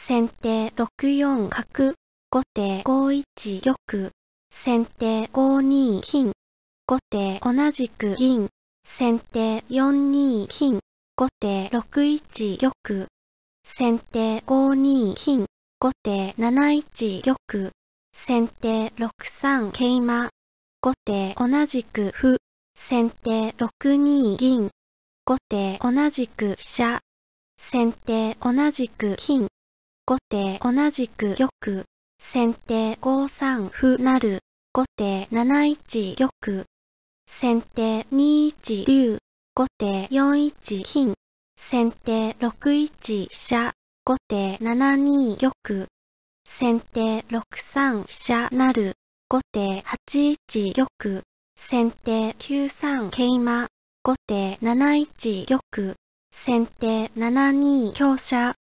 先手6四角、後手5一玉、先手5二金、後手同じく銀、先手4二金、後手6一玉、先手5二金、後手7一玉、先手6三桂馬、後手同じく歩、先手6二銀、後手同じく飛車、先手同じく金、後手同じく玉、先手5三歩成、後手7一玉、先手2一竜、後手4一金、先手6一飛車、後手7二玉、先手6三飛車成、後手8一玉、先手9三桂馬、後手7一玉、先手7二香車。